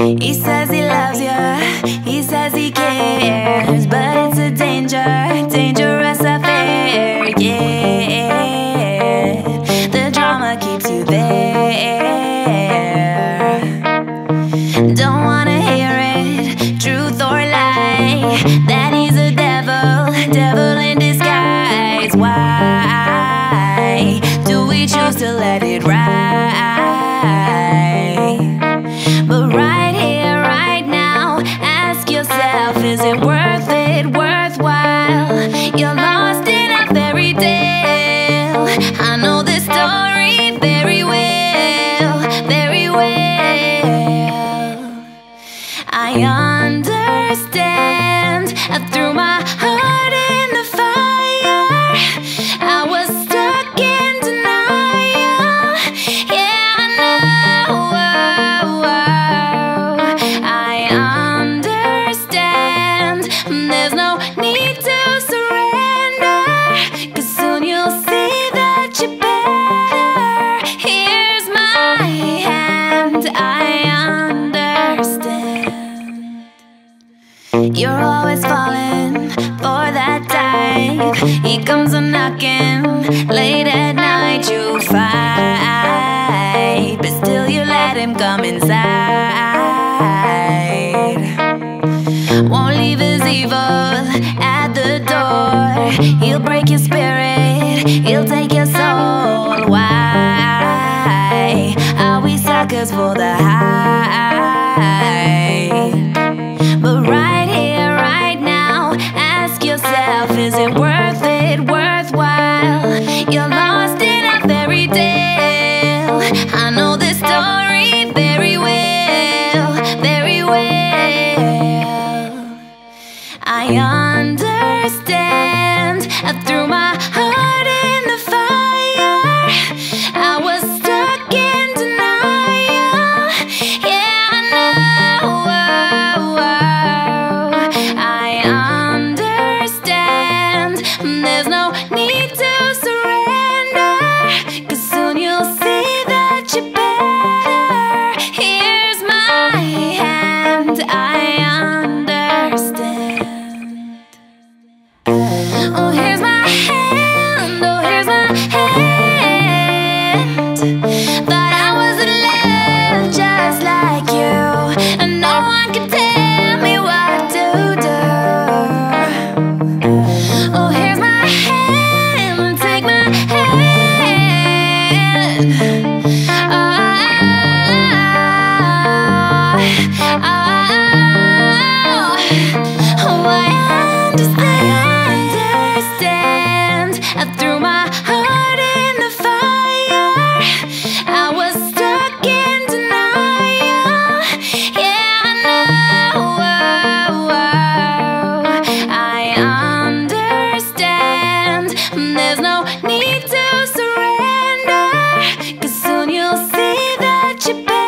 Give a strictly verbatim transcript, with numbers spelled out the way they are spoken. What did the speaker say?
He says he loves you, he says he cares, but it's a danger, dangerous affair, yeah. The drama keeps you there. Don't wanna hear it, truth or lie, that he's a devil, devil in disguise. Why do we choose to let it ride? But right here, right now, ask yourself, is it worth it, worthwhile? You're lost in a fairy tale. I know this story very well, very well. I understand. I threw my heart in the fire. I was stuck in denial. Yeah, I know. I understand. There's no need to surrender, 'cause soon you'll see that you're better. Here's my hand. I understand. You're always falling for that type. He comes a knocking late at night. You fight, but still you let him come inside. Won't leave his evil at the door. He'll break your spirit, he'll take your soul. Why are we suckers for the hype? But right here, right now, ask yourself, is it worth it, worthwhile? You're lost in a fairy tale. I know this story very well, very well. I understand. I threw my heart in the fire. I was stuck in denial. Yeah, I know. I understand. There's no need to surrender, 'cause soon you'll see that you're better. Here's my hand. I understand. Oh, here's my hand. Oh, here's my hand. Thought I was in love just like you, and no one can tell me what to do. Oh, here's my hand. Take my hand. Oh, oh, oh, I understand. I threw my heart in the fire. I was stuck in denial. Yeah, I know. I understand. There's no need to surrender, 'cause soon you'll see that you're better.